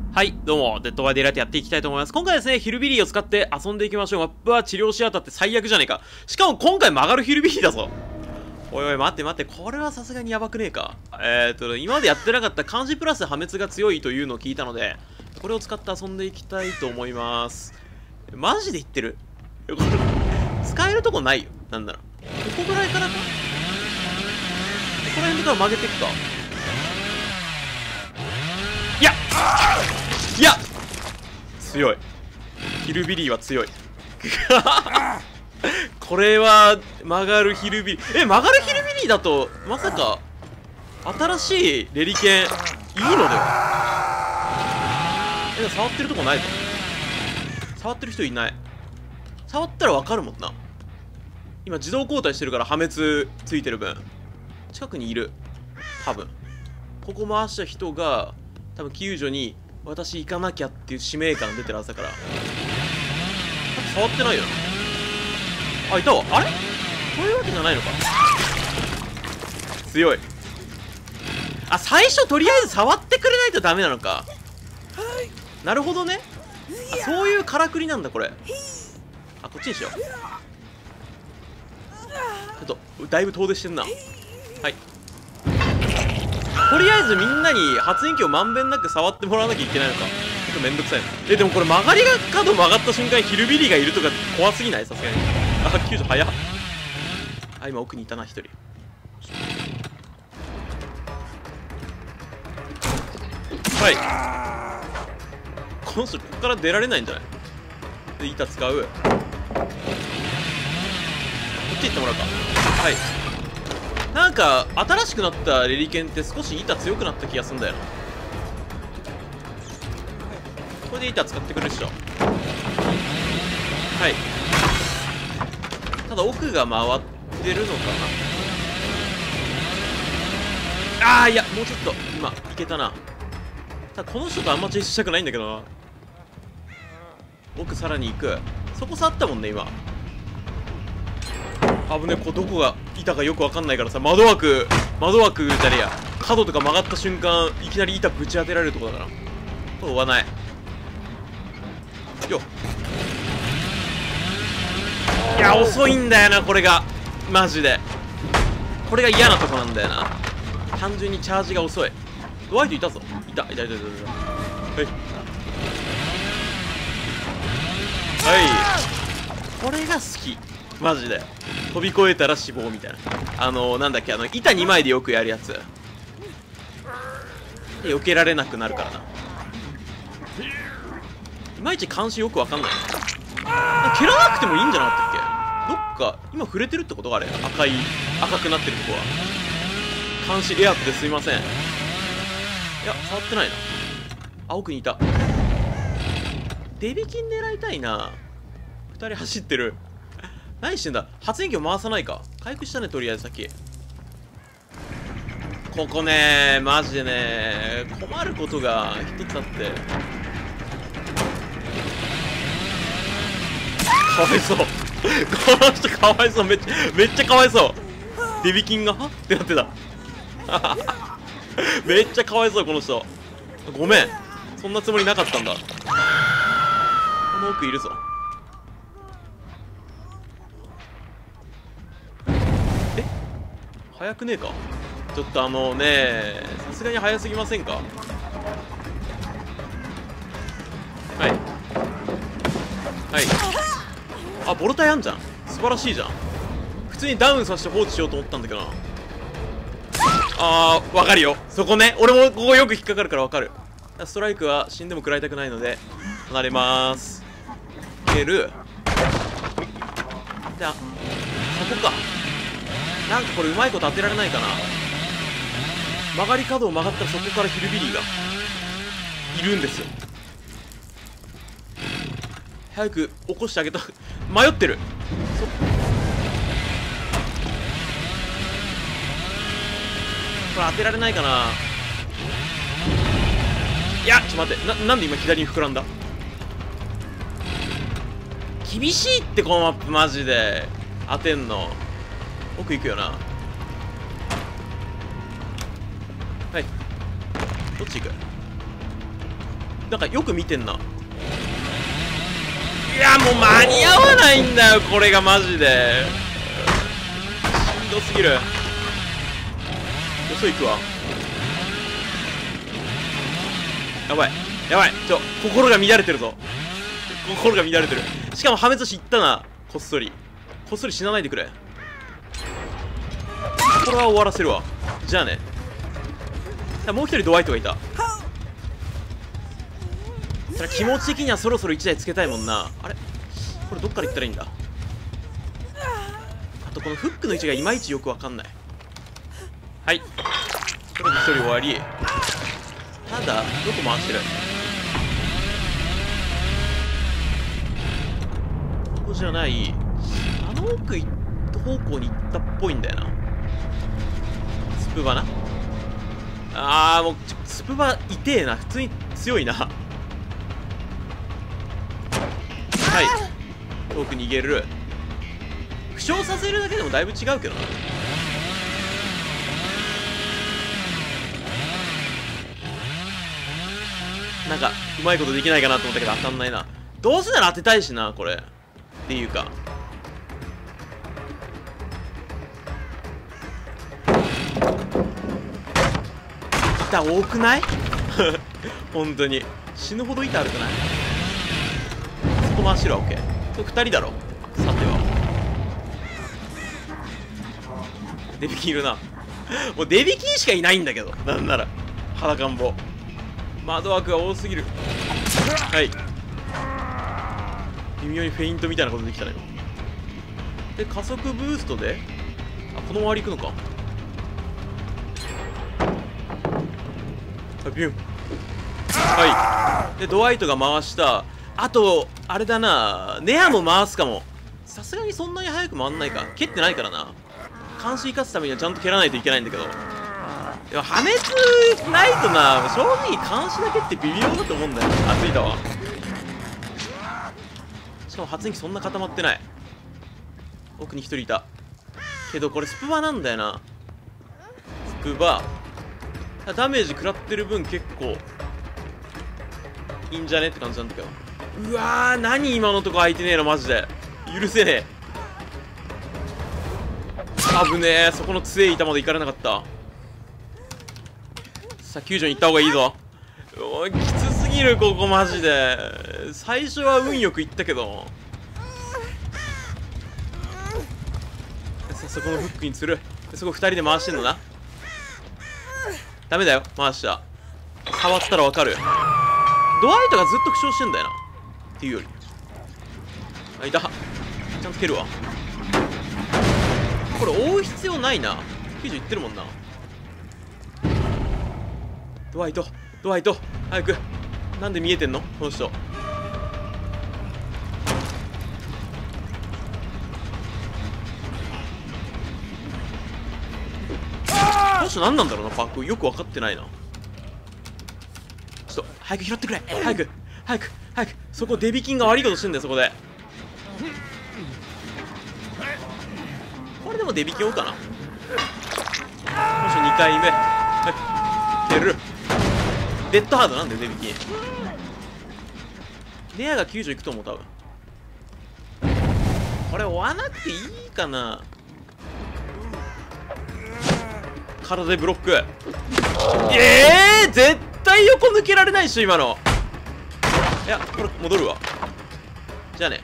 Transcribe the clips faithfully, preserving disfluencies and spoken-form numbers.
はい、どうも、デッドバイデイライトやっていきたいと思います。今回ですね、ヒルビリーを使って遊んでいきましょう。マップは治療し当たって最悪じゃねえか。しかも今回曲がるヒルビリーだぞ。おいおい、待って待って、これはさすがにやばくねえか。えーっと、今までやってなかった漢字プラス破滅が強いというのを聞いたので、これを使って遊んでいきたいと思います。マジで言ってる？これ、使えるとこないよ。なんなら。ここぐらいからか？ここら辺から曲げていくか。いやいや強い。ヒルビリーは強い。これは曲がるヒルビリー。え、曲がるヒルビリーだとまさか新しいレリケンいいのでは？え、触ってるとこないぞ。触ってる人いない。触ったらわかるもんな。今自動交代してるから破滅ついてる分近くにいる。多分ここ回した人が多分救助に私行かなきゃっていう使命感出てるはずだから。触ってないよな。あ、いたわ。あれそういうわけじゃないのか。強い。あ、最初とりあえず触ってくれないとダメなのか。なるほどね。あ、そういうからくりなんだこれ。あ、こっちにしよう。ちょっとだいぶ遠出してんな。はい、とりあえずみんなに発電機をまんべんなく触ってもらわなきゃいけないのか。ちょっとめんどくさいな。え、でもこれ曲がりが角曲がった瞬間ヒルビリーがいるとか怖すぎない？さすがに。あ、救助早っ。あ、今奥にいたな一人。はい、この人ここから出られないんじゃない？で板使う。こっち行ってもらうか。はい、なんか新しくなったレリケンって少し板強くなった気がするんだよな。これで板使ってくれるっしょ。はい、ただ奥が回ってるのかな。あー、いやもうちょっと今いけたな。ただこの人とあんまチェイスしたくないんだけどな。奥さらに行く。そこ触ったもんね今。危ね。こうどこが板かよくわかんないからさ、窓枠窓枠じゃねえや、角とか曲がった瞬間いきなり板ぶち当てられるとこだからこれ追わないよ。いや遅いんだよなこれが。マジでこれが嫌なとこなんだよな。単純にチャージが遅い。ドワイトいたぞ。いたいたいたいたいた。はいはい、これが好きマジで。飛び越えたら死亡みたいな。あのー、なんだっけ、あの板にまいでよくやるやつで避けられなくなるからな。いまいち監視よくわかんない。蹴らなくてもいいんじゃなかったっけ。どっか今触れてるってことがあれ。赤い赤くなってるとこは監視エアーってすいません。いや触ってないな。あ、奥にいた。デビキン狙いたいな。ふたり走ってる。何してんだ。発電機を回さないか。回復したねとりあえずさっき。ここねマジでね困ることが一つあって。かわいそう。この人かわいそう。めっちゃめっちゃかわいそう。デビキンがはってなってた。めっちゃかわいそうこの人。ごめんそんなつもりなかったんだ。この奥いるぞ。え、早くねえか。ちょっとあのねさすがに早すぎませんか。はいはい。あ、ボルタイあんじゃん。素晴らしいじゃん。普通にダウンさせて放置しようと思ったんだけどな。あー、わかるよそこね。俺もここよく引っかかるからわかる。ストライクは死んでも食らいたくないので離れまーす。蹴る。じゃあそこか。なんかこれうまいこと当てられないかな。曲がり角を曲がったらそこからヒルビリーがいるんですよ。早く起こしてあげた。迷ってる。そこれ当てられないかな。いやちょっと待って。な、なんで今左に膨らんだ。厳しいってこのマップマジで。当てんの奥行くよな。はい、どっち行く。 なんかよく見てんな。いやもう間に合わないんだよこれがマジでしんどすぎる。よそ行くわ。やばいやばい、ちょ心が乱れてるぞ。心が乱れてる。しかも破滅しいったな。こっそりこっそり死なないでくれ。これは終わらせるわ。じゃあね。もう一人ドワイトがいた。それ気持ち的にはそろそろいちだいつけたいもんな。あれこれどっから行ったらいいんだ。あとこのフックの位置がいまいちよくわかんない。はい、これでひとり終わり。ただどこ回してる。ここじゃない。あの奥行った方向に行ったっぽいんだよな。スプバな。あーもうスプバ痛えな。普通に強いな。はい、遠く逃げる。負傷させるだけでもだいぶ違うけどな。なんかうまいことできないかなと思ったけど当たんないな。どうせなら当てたいしなこれ。っていうか板多くない本当に死ぬほど板あるくない。そこ回しろ。オッケー。ふたりだろ。さてはデビキンいるな。もうデビキンしかいないんだけど。なんなら裸んぼ窓枠が多すぎる。はい、微妙にフェイントみたいなことできたね。で加速ブーストであこの周り行くのか。ビュン。はいでドワイトが回した。あとあれだな、ネアも回すかも。さすがにそんなに早く回んないか。蹴ってないからな。監視生かすためにはちゃんと蹴らないといけないんだけど、でも破滅ないとな正直監視だけって微妙だと思うんだよ。あついたわ。しかも発電機そんな固まってない。奥にひとりいたけどこれスプバなんだよな。スプバダメージ食らってる分結構いいんじゃねって感じなんだけど。うわー何今のとこ空いてねえのマジで許せねえ。危ねえ。そこの強い板まで行かれなかった。さあ救助に行った方がいいぞ。おいきつすぎるここマジで。最初は運よく行ったけどさあそこのフックに釣る。そこふたりで回してんのな。ダメだよ回した。触ったらわかる。ドワイトがずっと負傷してんだよな。っていうよりあいた。ちゃんと蹴るわ。これ追う必要ないな。きゅうじゅういってるもんな。ドワイトドワイト早く。なんで見えてんのこの人。この人何なんだろうな。パックよく分かってないな。ちょっと早く拾ってくれ。早く早く早く。そこデビキンが悪いことしてんだよそこで。これでもデビキン追うかな。この人にかいめ。はい蹴る。デッドハードなんだよデビキン。レアがきゅうじゅういくと思う多分。これ追わなくていいかな。体でブロック。ええー、絶対横抜けられないでしょ今の。いやこれ戻るわ。じゃあね。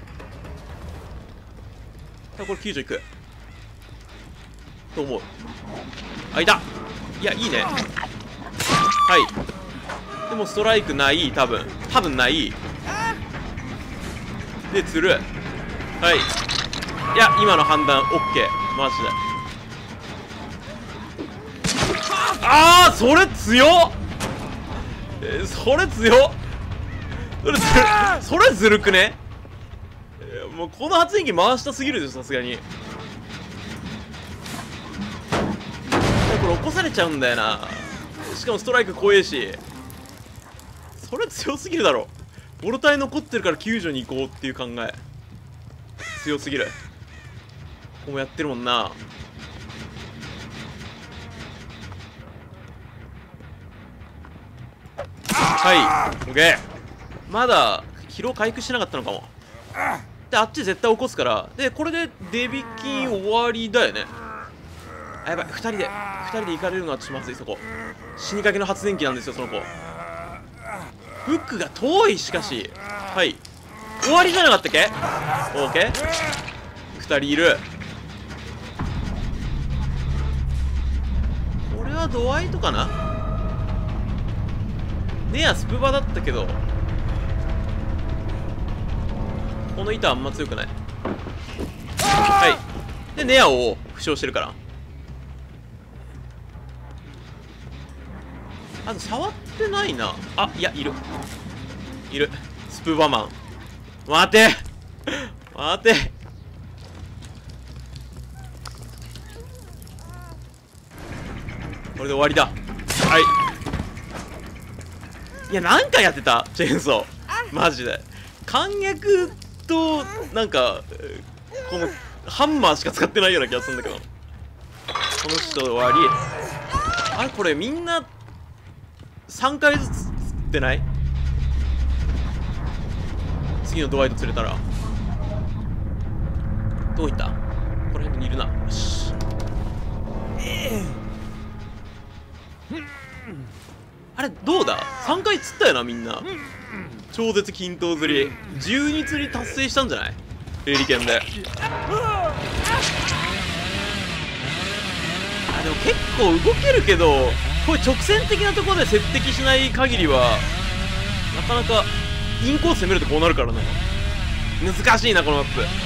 これきゅうじゅういくと思う。あいた。いやいいね。はいでもストライクない多分多分ないで釣る。はいいや今の判断 OK マジで。ああそれ強っ。えー、それ強っ。それずるそれずるくね。えー、もうこの発電機回したすぎるでしょさすがに。これ起こされちゃうんだよな。しかもストライク怖えし。それ強すぎるだろ。ボルタイ残ってるから救助に行こうっていう考え強すぎる。ここもやってるもんな。はいオッケー。 まだ疲労回復してなかったのかも。であっち絶対起こすから、でこれでデ引き終わりだよね。あ、やばい、ふたりでふたりで行かれるのはちょっとまずい。そこ死にかけの発電機なんですよ、その子。フックが遠い。しかしはい終わりじゃなかったっけ。オーケー、ふたりいる。これはドワイトかな。ネアスプバだったけど、この板あんま強くない。はいでネアを負傷してるから。あと触ってないな。あ、いやいるいる。スプーバマン待て待て。これで終わりだ。はい。いやなんかやってたチェーンソーマジで。簡約となんかこのハンマーしか使ってないような気がするんだけど。この人終わり。あれこれみんなさんかいずつ釣ってない？次のドワイト釣れたら。どういった？この辺にいるな。よし。あれどうだ？ さん 回釣ったよなみんな。超絶均等釣りじゅうに釣り達成したんじゃない？エリケンで。あでも結構動けるけど、これ直線的なところで接敵しない限りはなかなかインコース攻めるとこうなるからね。難しいなこのマップ。